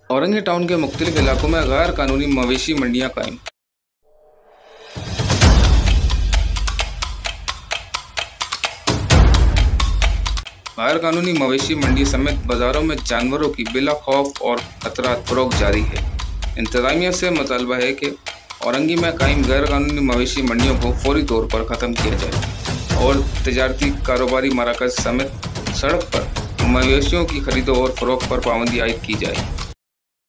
Orangi town के मुख्तलिफ इलाकों में गैर कानूनी मवेशी मंडियां कायम। गैर कानूनी मवेशी मंडी समेत बाजारों में जानवरों की बिला खौफ और खतरा फरोख्त जारी है। इंतजामिया से मुतालबा है कि औरंगी में कायम गैर कानूनी मवेशी मंडियों को फौरी तौर पर ख़त्म किया जाए और तजारती कारोबारी मराकज़ समेत सड़क पर मवेशियों की खरीदो और फरोख्त पर पाबंदी आयद की जाए।